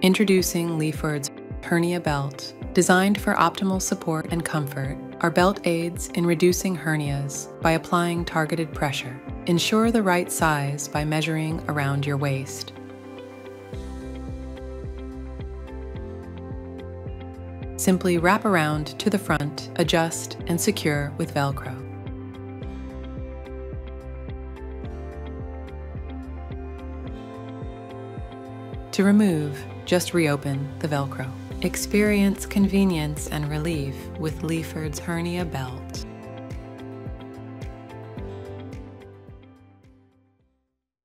Introducing Leeford's Hernia Belt. Designed for optimal support and comfort, our belt aids in reducing hernias by applying targeted pressure. Ensure the right size by measuring around your waist. Simply wrap around to the front, adjust, and secure with Velcro. To remove, just reopen the Velcro. Experience convenience and relief with Leeford's Hernia Belt.